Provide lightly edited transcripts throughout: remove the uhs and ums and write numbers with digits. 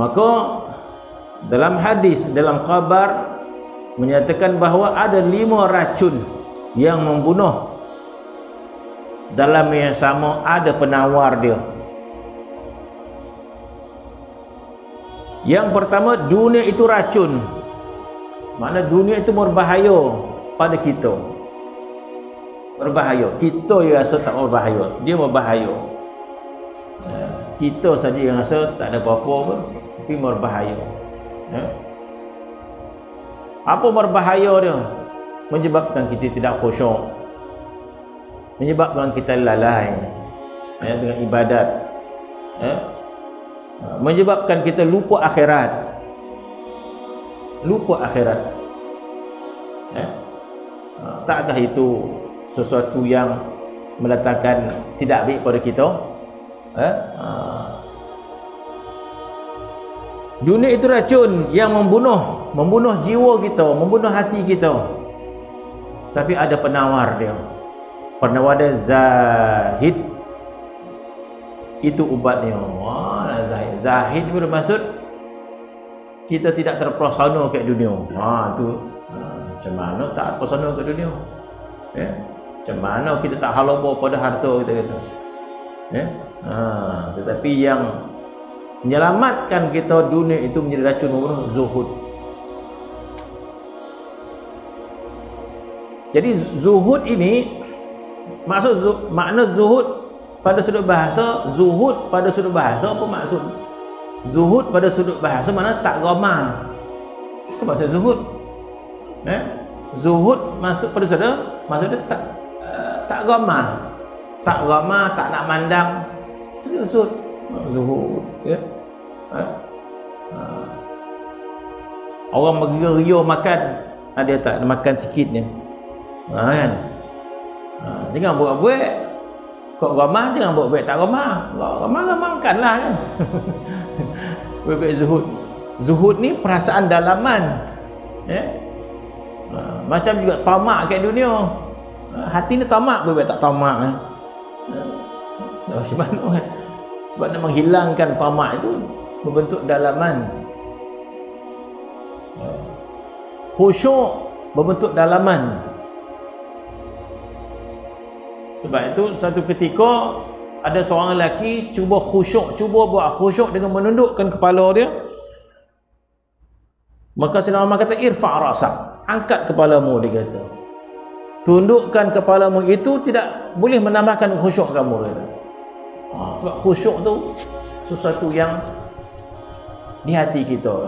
Maka dalam hadis, dalam khabar menyatakan bahawa ada 5 racun yang membunuh. Dalam yang sama ada penawar dia. Yang pertama, dunia itu racun. Makna dunia itu berbahaya pada kita. Berbahaya. Kita yang rasa tak berbahaya, dia berbahaya. Kita saja yang rasa tak ada apa-apa pun, tapi berbahaya. Apa berbahaya dia? Menyebabkan kita tidak khusyuk, menyebabkan kita lalai dengan ibadat, menyebabkan kita lupa akhirat. Lupa akhirat. Takkah itu sesuatu yang mendatangkan tidak baik pada kita? Dunia itu racun yang membunuh jiwa kita, membunuh hati kita. Tapi ada penawar dia. Penawar dia zahid. Itu ubatnya. Wah, zahid. Zahid bermaksud kita tidak terpesona ke dunia. Macam mana tak terpesona ke dunia? Macam mana kita tak halobo pada harta kita kata. Tetapi yang menyelamatkan kita dunia itu menjadi racun membunuh, zuhud. Jadi zuhud ini makna zuhud pada sudut bahasa, zuhud pada sudut bahasa apa maksud? Zuhud pada sudut bahasa mana tak ramah. Itu maksud zuhud. Zuhud masuk pada sudut, maksudnya tak ramah. Tak ramah, tak nak mandang. Itu zuhud. Zuhud, ya. Orang beria-ria makan, dia tak makan sikit ni. Kan? Jangan buat-buat. Kok ramah jangan buat-buat tak ramah. Ramah makanlah kan. Buat zuhud. Zuhud ni perasaan dalaman. Macam juga tamak kat dunia. Hati ni tamak, buat tak tamak. Macam mana kan? Sebab nak menghilangkan tamak itu berbentuk dalaman. Khusyuk berbentuk dalaman. Sebab itu satu ketika ada seorang lelaki cuba buat khusyuk dengan menundukkan kepala dia. Maka Sayyidina Umar kata, irfa' rasak, angkat kepalamu, dia kata. Tundukkan kepalamu itu tidak boleh menambahkan khusyuk kamu, dia kata. Sebab khusyuk tu sesuatu yang di hati kita.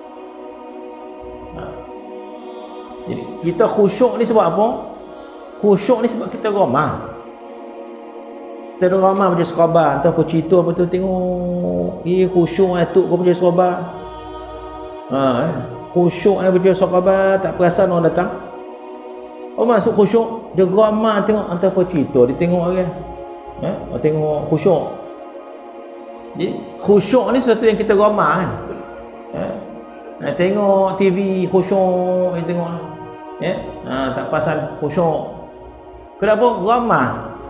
Jadi kita khusyuk ni sebab apa? Khusyuk ni sebab kita ramah. Kita ramah macam sahabat, entah apa cerita apa tu, tengok khusyuk atuk kau macam sahabat. Khusyuk macam sahabat, tak perasan orang datang. Masuk khusyuk, dia ramah tengok entah apa cerita, dia tengok orang. Tengok khusyuk. Jadi khusyuk ni sesuatu yang kita ramah kan. Tengok TV khusyuk, tengok tak pasal khusyuk. Kenapa? Ramah.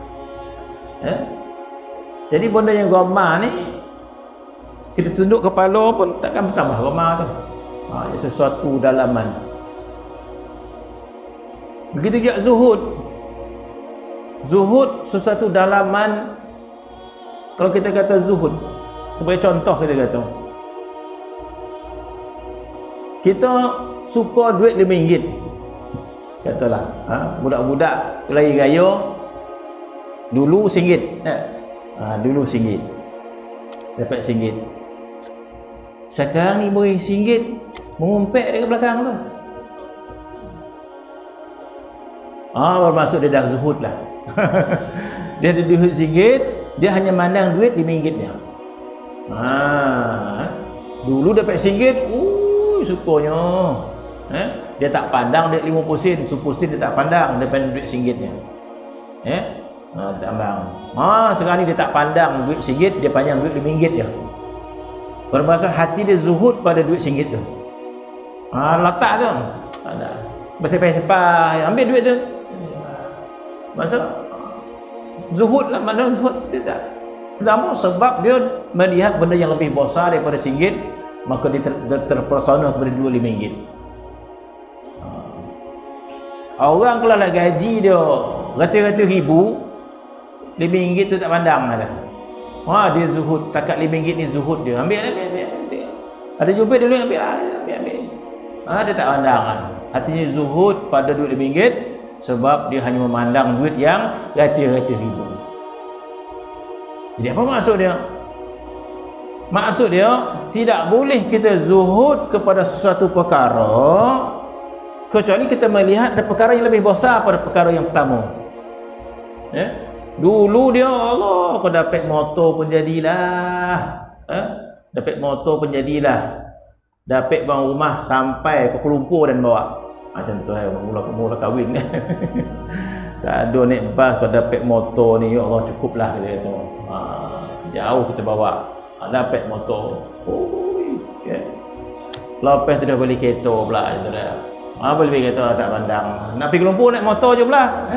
Jadi benda yang ramah ni kita tunduk kepala pun takkan bertambah ramah tu. Sesuatu dalaman. Begitu juga zuhud. Zuhud sesuatu dalaman. Kalau kita kata zuhud, sebagai contoh kita kata, kita suka duit RM5. Katalah, budak-budak lagi gaya dulu RM1. Dulu RM1. Dapat RM1. Sekarang ni beri RM1 mengumpet dekat belakang tu. Bermaksud dia dah zuhud lah. Dia ada duit RM1, dia hanya mandang duit RM5 dia. Dulu dapat RM1, sukanya. Dia tak pandang duit 50 sen, 10 sen dia tak pandang daripada duit RM1 nya. Dia tak pandang. Sekarang ni dia tak pandang duit RM1, dia pandang duit RM5 dia. Bermaksud hati dia zuhud pada duit RM1 tu. Letak tu tak ada. Bersepah-sepah ambil duit tu. Maksud zuhud lah, mana zuhud dia tak. Kenapa? Sebab dia melihat benda yang lebih besar daripada RM1, maka dia terpersona kepada RM25. Orang kalau nak gaji dia ratus-ratus ribu, RM5 tu tak pandang ada. Dia zuhud, takat RM5 ni zuhud dia. Ambil. Ada jubit dia ambil. Dia tak pandang. Artinya zuhud pada duit RM5 sebab dia hanya memandang duit yang ratus-ratus ribu. Jadi apa maksud dia? Maksud dia, tidak boleh kita zuhud kepada sesuatu perkara kecuali kita melihat ada perkara yang lebih besar pada perkara yang pertama. Dulu dia, Allah, kau dapat motor pun jadilah. Dapat motor pun jadilah. Dapat bang rumah sampai ke Kuala Lumpur dan bawa. Macam tu mula kahwin. Kado naik bas, kau dapat motor ni, ya Allah, cukuplah dia kata. Jauh kita bawa. Dapat motor. Lepas tu dah beli kereta pula gitu dah. Beli kereta tak pandang. Nak pergi Kuala Lumpur naik motor je pula.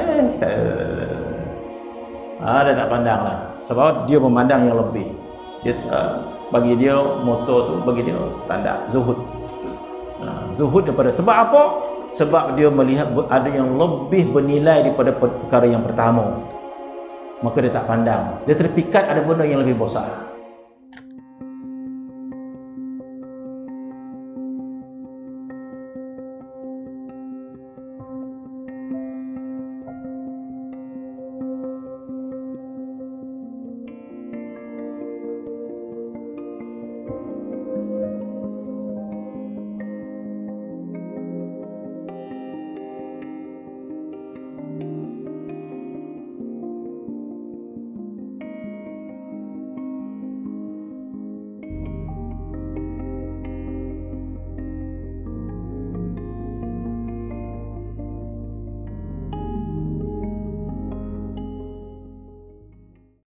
Dia tak pandang lah. Sebab dia memandang yang lebih. Dia bagi dia motor tu, bagi dia tanda zuhud. Zuhud daripada sebab apa? Sebab dia melihat ada yang lebih bernilai daripada perkara yang pertama. Maka dia tak pandang. Dia terpikat ada benda yang lebih besar.